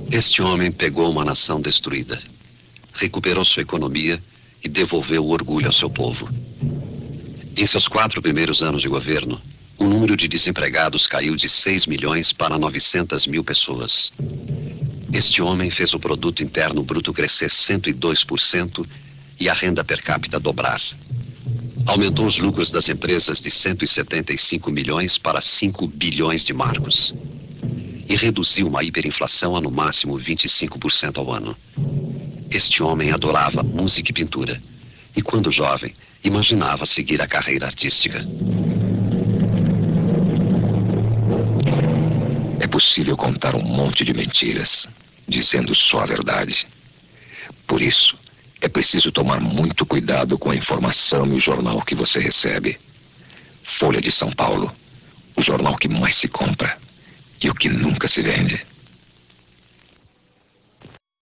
Este homem pegou uma nação destruída, recuperou sua economia e devolveu o orgulho ao seu povo. Em seus 4 primeiros anos de governo, o número de desempregados caiu de 6 milhões para 900 mil pessoas. Este homem fez o produto interno bruto crescer 102% e a renda per capita dobrar. Aumentou os lucros das empresas de 175 milhões para 5 bilhões de marcos. E reduziu uma hiperinflação a no máximo 25% ao ano. Este homem adorava música e pintura. E quando jovem, imaginava seguir a carreira artística. É possível contar um monte de mentiras, dizendo só a verdade. Por isso, é preciso tomar muito cuidado com a informação e o jornal que você recebe. Folha de São Paulo, o jornal que mais se compra e o que nunca se vende.